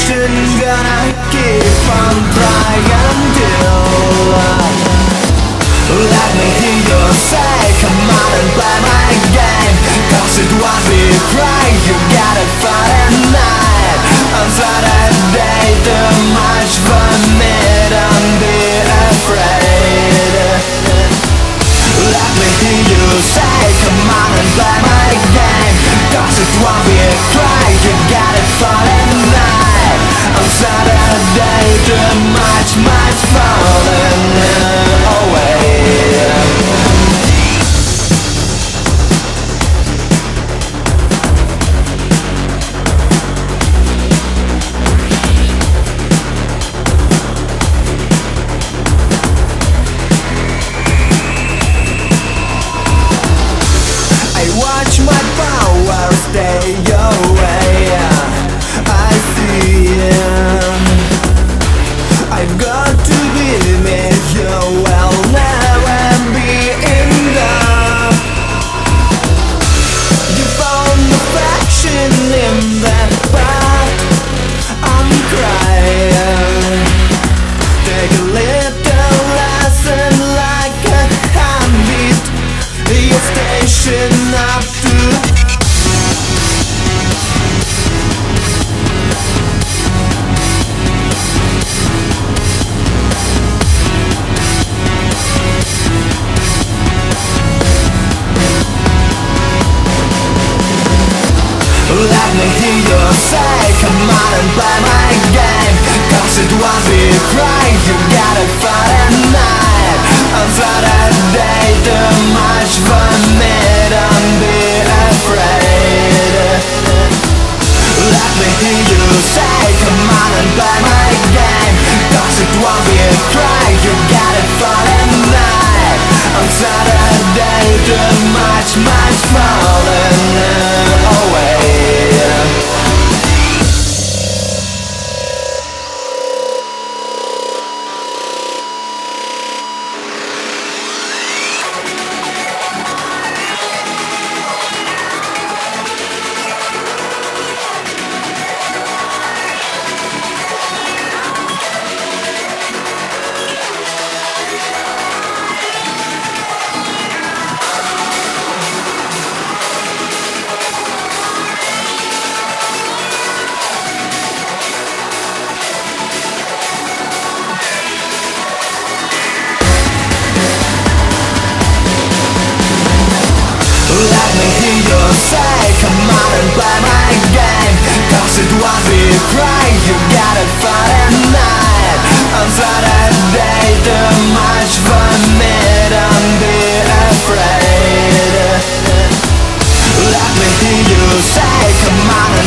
attention, gonna keep on trying till let me hear you say, come on and play my game, cause it won't be right. You got it Friday night on Saturday, too much for me, don't be afraid. Let me hear you say, come on and play my game, cause it won't be right. You got it Friday night on Saturday, too much falling away. Watch my power stay away. I see him. I've got to believe you will never be enough. You found affection in that path. I'm crying. Take a little lesson like a handbeat. The station up to let me hear you say, come on and play my game, cause it won't be right. You got it Friday night on Saturday, too much for me, don't be afraid. Let me hear you say, come on and play my game, cause it won't be right. You got it Friday night on Saturday, too much falling away. Let me hear you say, come on and play my game, cause it won't be right. You got it Friday night on Saturday, too much for me, don't be afraid. Let me hear you say, come on